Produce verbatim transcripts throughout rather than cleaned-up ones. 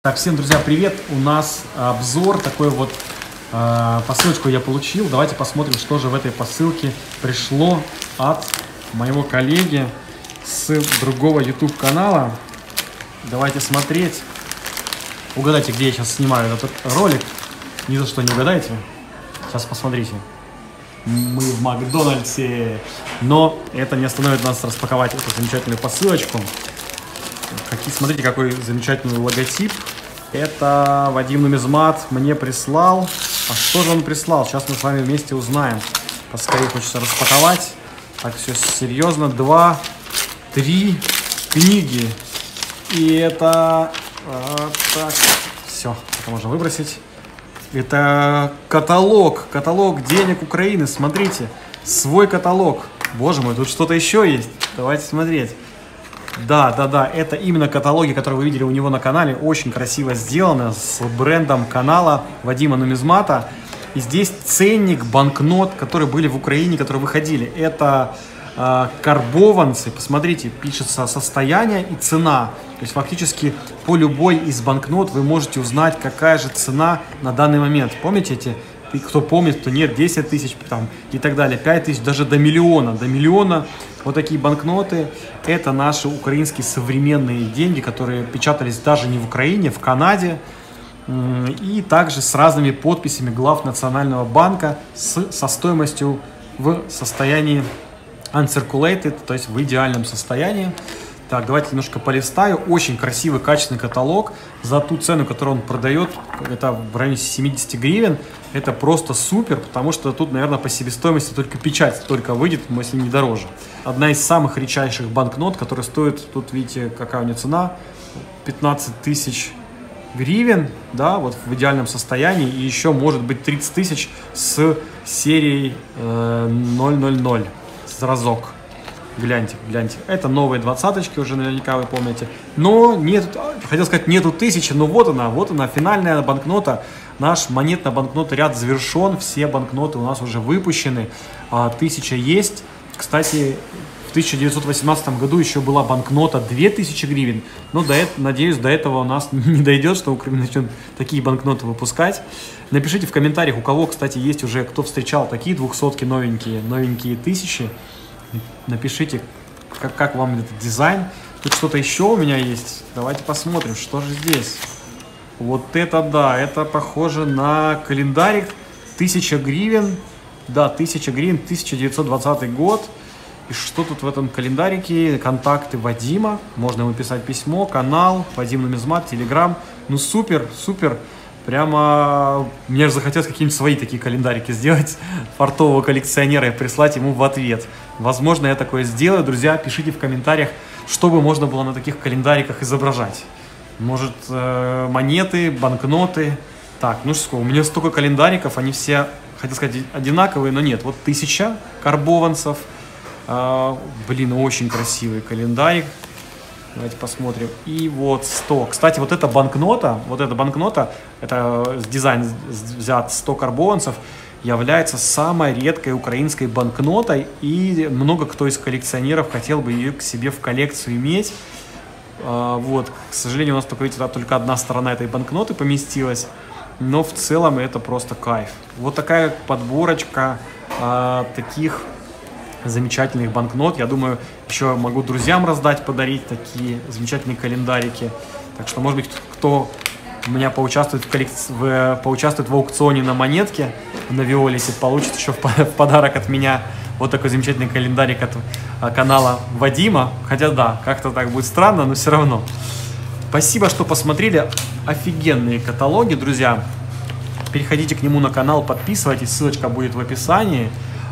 Так, всем, друзья, привет! У нас обзор, такой вот э, посылочку я получил. Давайте посмотрим, что же в этой посылке пришло от моего коллеги с другого YouTube канала. Давайте смотреть. Угадайте, где я сейчас снимаю этот ролик. Ни за что не угадаете. Сейчас посмотрите. Мы в Макдональдсе. Но это не остановит нас распаковать эту замечательную посылочку. Какие, смотрите, какой замечательный логотип. Это Вадим Нумизмат мне прислал. А что же он прислал? Сейчас мы с вами вместе узнаем. Поскорее хочется распаковать. Так, все серьезно. Два, три книги. И это... А, так, все, это можно выбросить. Это каталог. Каталог денег Украины. Смотрите. Свой каталог. Боже мой, тут что-то еще есть. Давайте смотреть. Да, да, да, это именно каталоги, которые вы видели у него на канале. Очень красиво сделано, с брендом канала Вадима Нумизмата. И здесь ценник банкнот, которые были в Украине, которые выходили. Это э, карбованцы. Посмотрите, пишется состояние и цена. То есть фактически по любой из банкнот вы можете узнать, какая же цена на данный момент. Помните эти? И кто помнит, кто нет, десять тысяч там, и так далее, пять тысяч, даже до миллиона. До миллиона вот такие банкноты. Это наши украинские современные деньги, которые печатались даже не в Украине, в Канаде. И также с разными подписями глав Национального банка с, со стоимостью в состоянии uncirculated, то есть в идеальном состоянии. Так, давайте немножко полистаю. Очень красивый, качественный каталог. За ту цену, которую он продает, это в районе семидесяти гривен. Это просто супер, потому что тут, наверное, по себестоимости только печать только выйдет, если не дороже. Одна из самых редчайших банкнот, которая стоит, тут видите, какая у нее цена, пятнадцать тысяч гривен, да, вот в идеальном состоянии. И еще может быть тридцать тысяч с серией э, ноль ноль ноль, с разок. Гляньте, гляньте. Это новые двадцаточки, уже наверняка вы помните. Но нет, хотел сказать, нету тысячи, но вот она, вот она, финальная банкнота. Наш монетно-банкнотный ряд завершен, все банкноты у нас уже выпущены. А, тысяча есть. Кстати, в тысяча девятьсот восемнадцатом году еще была банкнота две тысячи гривен. Но до этого, надеюсь, до этого у нас не дойдет, что Украина начнет такие банкноты выпускать. Напишите в комментариях, у кого, кстати, есть уже, кто встречал такие двухсотки новенькие, новенькие тысячи. Напишите, как, как вам этот дизайн. Тут что-то еще у меня есть. Давайте посмотрим, что же здесь. Вот это да, это похоже на календарик. Тысяча гривен. Да, тысяча гривен, тысяча девятьсот двадцатый год. И что тут в этом календарике? Контакты Вадима. Можно ему писать письмо, канал, Вадим Нумизмат, Телеграм. Ну супер, супер. Прямо мне же захотелось какие-нибудь свои такие календарики сделать, фартового коллекционера, и прислать ему в ответ. Возможно, я такое сделаю. Друзья, пишите в комментариях, что бы можно было на таких календариках изображать. Может, э, монеты, банкноты. Так, ну что, у меня столько календариков, они все, хотел сказать, одинаковые, но нет. Вот тысяча карбованцев. Э, блин, очень красивый календарик. Давайте посмотрим. И вот сто. Кстати, вот эта банкнота, вот эта банкнота, это дизайн взят сто карбованцев, является самой редкой украинской банкнотой. И много кто из коллекционеров хотел бы ее к себе в коллекцию иметь. А, вот, к сожалению, у нас только, видите, только одна сторона этой банкноты поместилась. Но в целом это просто кайф. Вот такая подборочка а, таких замечательных банкнот. Я думаю, еще могу друзьям раздать, подарить такие замечательные календарики. Так что, может быть, кто у меня поучаствует в, коллекци... в... поучаствует в аукционе на монетке на Виолисе, получит еще в подарок от меня вот такой замечательный календарик от канала Вадима. Хотя да, как-то так будет странно, но все равно. Спасибо, что посмотрели. Офигенные каталоги, друзья. Переходите к нему на канал, подписывайтесь, ссылочка будет в описании.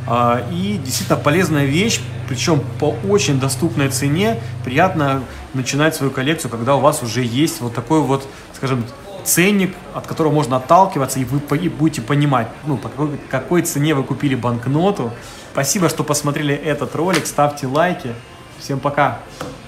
И действительно полезная вещь, причем по очень доступной цене. Приятно начинать свою коллекцию, когда у вас уже есть вот такой вот, скажем, ценник, от которого можно отталкиваться, и вы будете понимать, ну, по какой, какой цене вы купили банкноту. Спасибо, что посмотрели этот ролик, ставьте лайки. Всем пока!